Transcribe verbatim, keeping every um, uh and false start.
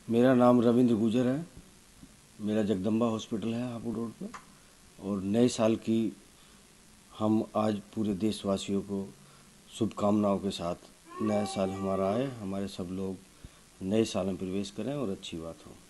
मेरा नाम रविंद्र गुजर है। मेरा जगदम्बा हॉस्पिटल है हापुड़ रोड पर। और नए साल की हम आज पूरे देशवासियों को शुभकामनाओं के साथ नया साल हमारा आए, हमारे सब लोग नए साल में प्रवेश करें और अच्छी बात हो।